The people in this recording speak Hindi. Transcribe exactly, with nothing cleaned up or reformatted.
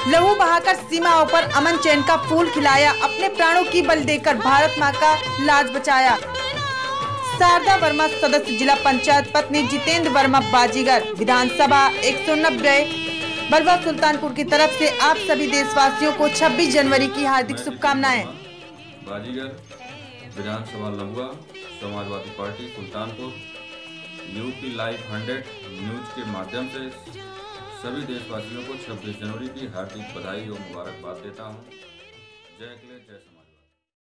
लहू बहाकर सीमाओं पर अमन चैन का फूल खिलाया, अपने प्राणों की बलि देकर भारत मां का लाज बचाया। शारदा वर्मा सदस्य जिला पंचायत, पत्नी जितेंद्र वर्मा बाजीगर, विधानसभा एक सौ नब्बे बरवा सुल्तानपुर की तरफ से आप सभी देशवासियों को छब्बीस जनवरी की हार्दिक शुभकामनाएं। बाजीगर, विधानसभा Lahua, Samajwadi party Sultanpur, UP live hundred news के माध्यम से सभी देशवासियों को छब्बीस जनवरी की हार्दिक बधाई और मुबारकबाद देता हूं। जय हिंद, जय